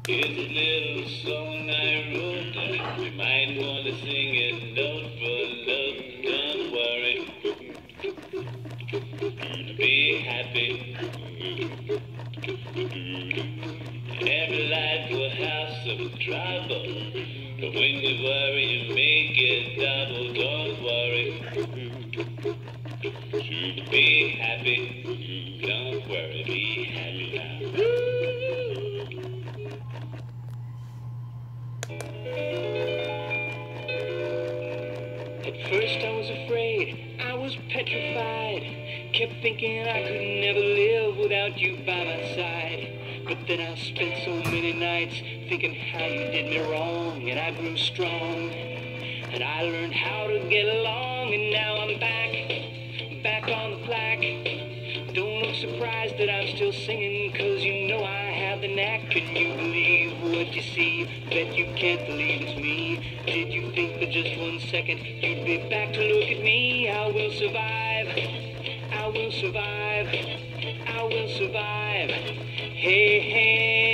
Here's a little song I wrote. You might want to sing it note for note. Don't worry, be happy. Every life will have some trouble, but when you worry, you make it double. Don't worry, be happy. Don't worry, be happy now. At first I was afraid, I was petrified. Kept thinking I could never live without you by my side. But then I spent so many nights thinking how you did me wrong. And I grew strong, and I learned how to get along. And now I'm back on the plaque. Don't look surprised that I'm still singing, 'cause you know I have the knack. Can you believe what you see? Bet you can't believe it's me. Did you think for just 1 second you'd be back to look at me? I will survive, I will survive, I will survive. Hey, hey.